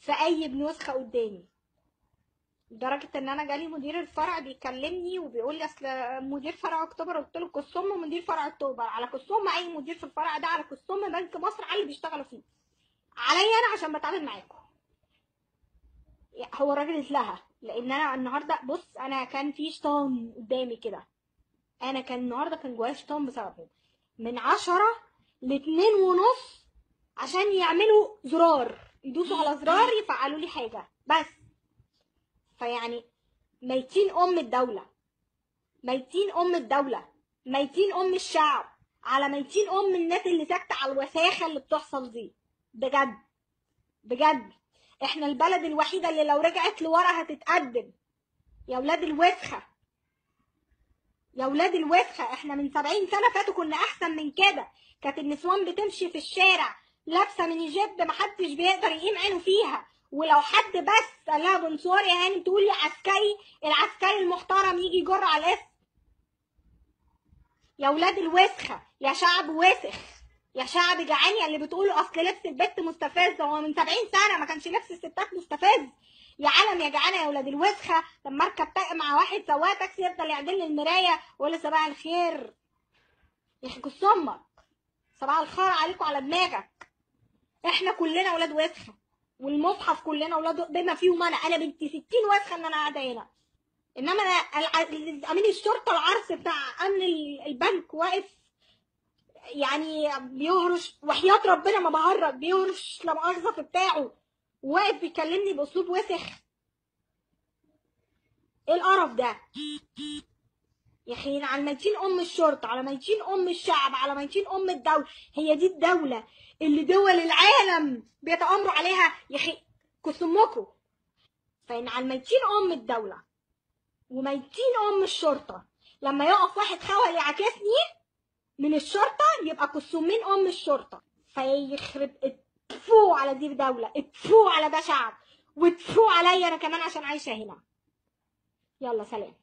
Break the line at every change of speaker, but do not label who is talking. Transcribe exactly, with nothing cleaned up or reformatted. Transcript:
في اي نسخه قدامي، لدرجه ان انا جالي مدير الفرع بيكلمني وبيقول لي اصل مدير فرع اكتوبر، قلت له كسوم مدير فرع اكتوبر على كسوم اي مدير في الفرع ده على كسوم بنك مصر على اللي بيشتغلوا فيه، عليا انا عشان بتعامل معاكم. هو الراجل اتلهى، لان انا النهارده بص انا كان في شيطان قدامي كده، انا كان النهارده كان جوايا شيطان بسببه، من عشرة لاتنين ونص عشان يعملوا زرار، يدوسوا على زرار يفعلوا لي حاجه بس. فيعني ميتين ام الدوله، ميتين ام الدوله، ميتين ام الشعب، على ميتين ام الناس اللي ساكته على الوساخه اللي بتحصل دي. بجد بجد احنا البلد الوحيده اللي لو رجعت لورا هتتقدم. يا ولاد الوسخه، يا ولاد الوسخه، احنا من سبعين سنه فاتوا كنا احسن من كده. كانت النسوان بتمشي في الشارع لابسه ميني جيب محدش بيقدر يقيم عينه فيها، ولو حد بس قال لها بنصور يا هانم تقول لي عسكري، العسكري المحترم يجي يجر على الاسم. يا ولاد الوسخه، يا شعب وسخ، يا شعب جعان، يا اللي بتقولوا اصل لبس البت مستفز، هو من سبعين سنه ما كانش لبس الستات مستفز؟ يا عالم يا جعانه يا ولاد الوسخه، لما اركب مع واحد سواق تاكسي يفضل يعدل لي المرايه ويقول لي صباح الخير، يحكس امك، صباح الخير عليكم على دماغك. احنا كلنا ولاد وسخه، والمصحف كلنا ولاد، بما فيهم انا انا بنتي ستين وسخه ان انا قاعده هنا. انما انا امين الشرطه العرس بتاع امن البنك واقف يعني بيهرش، وحياة ربنا ما بهرج، بيهرش لا مؤاخذة في بتاعه، واقف بيكلمني باسلوب وسخ. ايه القرف ده يا اخي؟ على ميتين ام الشرطه، على ميتين ام الشعب، على ميتين ام الدوله. هي دي الدوله اللي دول العالم بيتامروا عليها يا اخي؟ كسمكم. فان على ميتين ام الدوله وميتين ام الشرطه، لما يقف واحد خول يعاكسني من الشرطه يبقى كسومين ام الشرطه. فيخرب اتفو على دي دولة، اتفو على ده شعب، واتفو عليا انا كمان عشان عايشة هنا. يلا سلام.